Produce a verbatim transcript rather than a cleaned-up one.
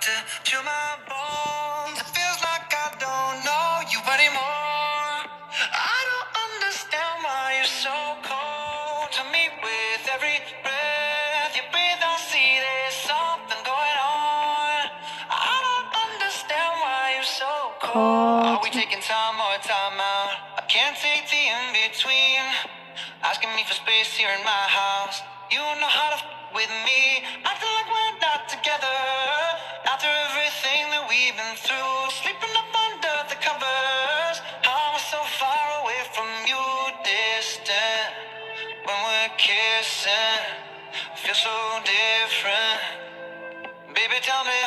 to chill my bones. It feels like I don't know you anymore. I don't understand why you're so cold to me. With every breath you breathe, I see there's something going on. I don't understand why you're so cold. Are we taking time or time out? I can't take the in-between. Asking me for space here in my house. You know how to f with me. Acting like we're not together. After everything that we've been through. Sleeping up under the covers. How am I so far away from you, distant? When we're kissing, feel so different. Baby, tell me